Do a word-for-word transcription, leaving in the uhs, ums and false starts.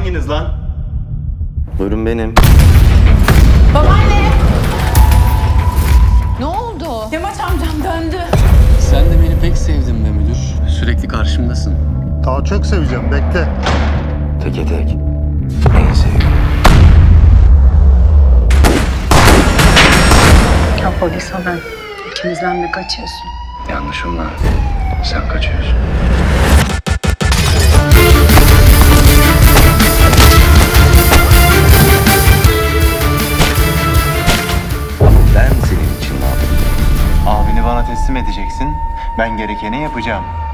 hanginiz lan? Buyurun benim. Babaanne! Ne oldu? Yamaç amcam döndü. Sen de beni pek sevdin be müdür. Sürekli karşımdasın. Daha çok seveceğim, bekle. Teke tek. En sevdiğim. Ya polis o ben. İkimizden de kaçıyorsun. Yanlışım var. Sen kaçıyorsun. Ben senin için ne yapayım? Abini bana teslim edeceksin. Ben gerekeni yapacağım.